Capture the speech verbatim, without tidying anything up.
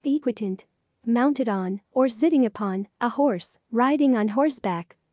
Equitant. Mounted on, or sitting upon, a horse, riding on horseback,